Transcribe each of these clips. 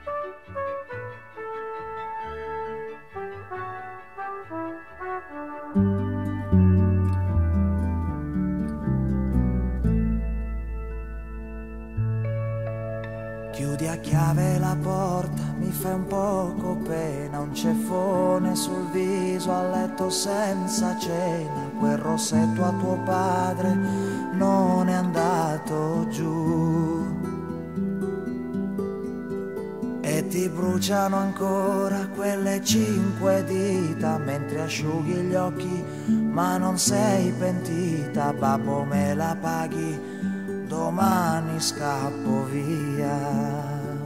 Chiudi a chiave la porta, mi fai un poco pena, un ceffone sul viso a letto senza cena, quel rossetto a tuo padre non è andato giù. E ti bruciano ancora quelle 5 dita mentre asciughi gli occhi, ma non sei pentita, babbo me la paghi, domani scappo via.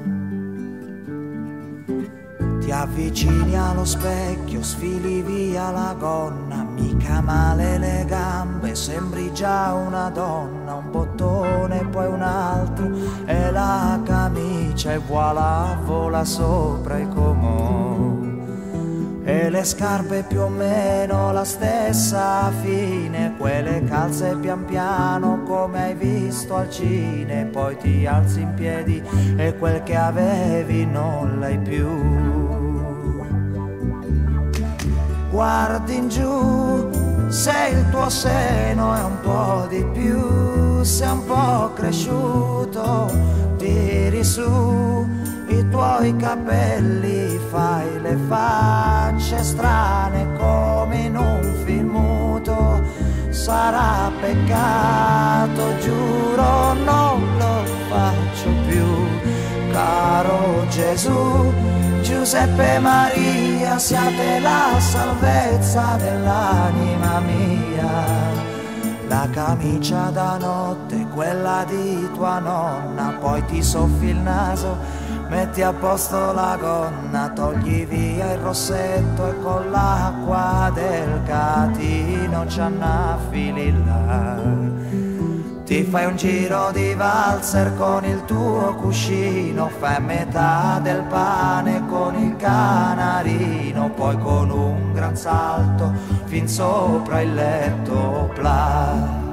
Ti avvicini allo specchio, sfili via la gonna, mica male le gambe, sembri già una donna, un bottone poi un altro e la camicia e voilà, vola sopra i comò. E le scarpe più o meno la stessa fine, quelle calze pian piano come hai visto al cine, poi ti alzi in piedi e quel che avevi non l'hai più. Guardi in giù, se il tuo seno è un po' di più, sei un po' cresciuto, tiri su i tuoi capelli, fai le facce strane come in un film muto. Sarà peccato, giuro, non lo faccio più. Caro Gesù, Giuseppe e Maria, siate la salvezza dell'anima mia. La camicia da notte, quella di tua nonna, poi ti soffi il naso, metti a posto la gonna, togli via il rossetto e con l'acqua del catino ci annafili là. Ti fai un giro di valzer con il tuo cuscino, fai metà del pane con il canarino, poi con un gran salto fin sopra il letto plà.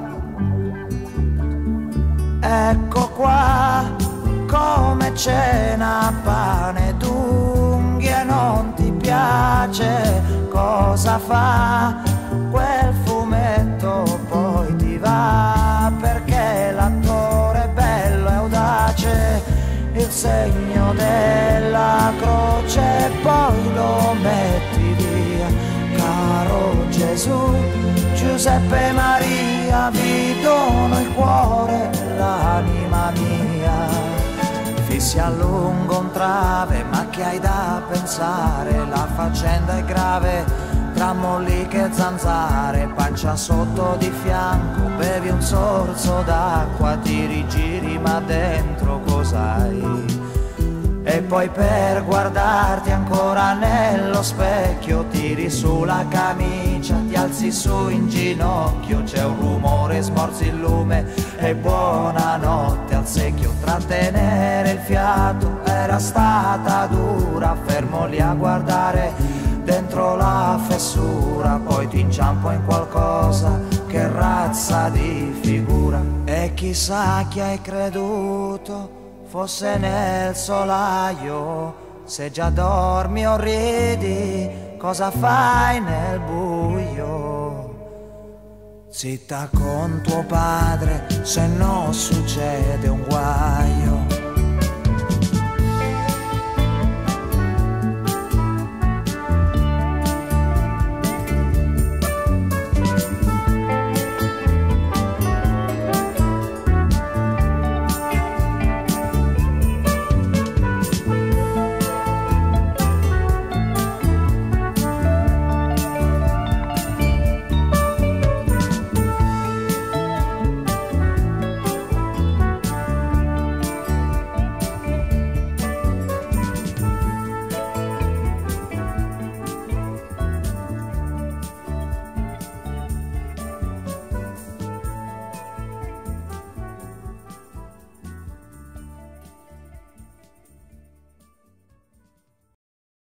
Ecco qua come cena, pane d'unghie, non ti piace, cosa fa quel fumetto, poi ti va perché l'attore è bello e audace, il segno della croce poi lo metti via. Caro Gesù, Giuseppe e Maria, vi dono il cuore e l'anima mia. Fissi a lungo un trave, ma che hai da pensare, la faccenda è grave, tra molliche e zanzare, pancia sotto di fianco, bevi un sorso d'acqua, ti rigiri ma dentro cos'hai? E poi per guardarti ancora nello specchio tiri su la camicia, ti alzi su in ginocchio, c'è un rumore, smorzi il lume e buonanotte al secchio. Trattenere il fiato era stata dura, fermo lì a guardare dentro la fessura, poi ti inciampo in qualcosa, che razza di figura. E chissà chi hai creduto fosse nel solaio, se già dormi o ridi, cosa fai nel buio? Zitta con tuo padre, se no succede un guaio.